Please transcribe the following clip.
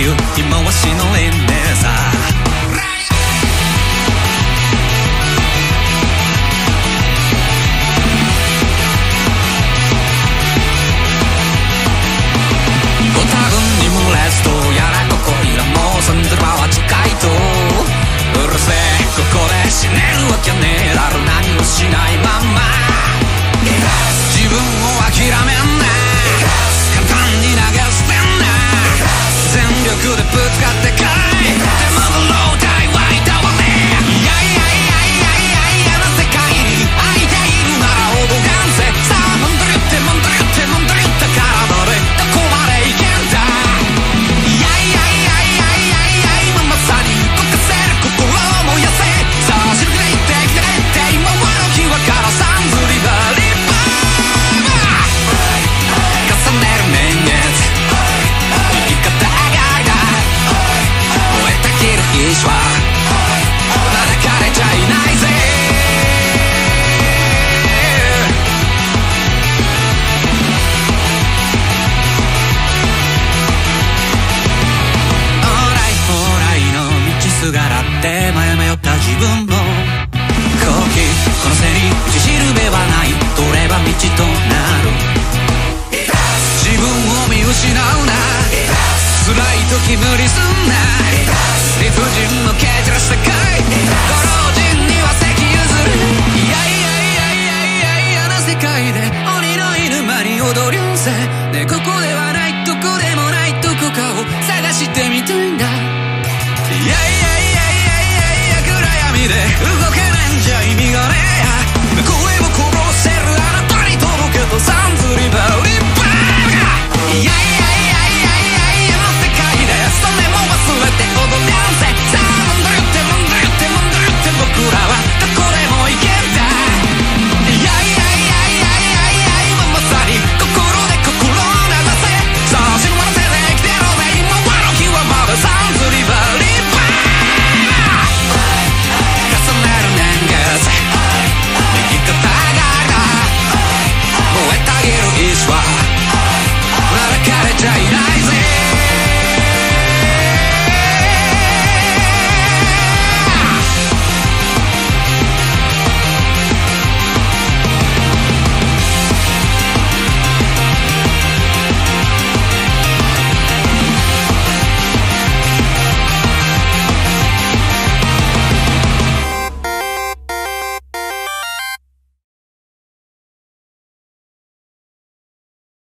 いう今はしのえねえさご多分にもレストやらここいらもう住んでる場は近いとうるせえここで死ねるわけねえだろ何もしないまんま自分を諦めんな簡単に投げ捨てんな全力でぶつかってかいでもロータイはいたわねいやいやいやいやいやな世界に愛でいるなら踊がんぜさあもんどりってもんどりってもんどりって体でどこまでいけんだいやいやいやいやいや今まさに動かせる心も痩せさあ知るくらいってきてって今はの際からさんずりばり重ねる年月生き方がいだ燃えたぎる意志はまだ枯れちゃいないぜオーライオーライの道すがらって迷った自分も後期この背に道しるべはない通れば道となる自分を見失うな辛い時無理すんな理不尽の蹴散らしたかいご老人には席譲るいやいやいやいやいやいやな世界で鬼の犬間に踊りゅんせねここではないどこでもないどこかを探してみたいんだ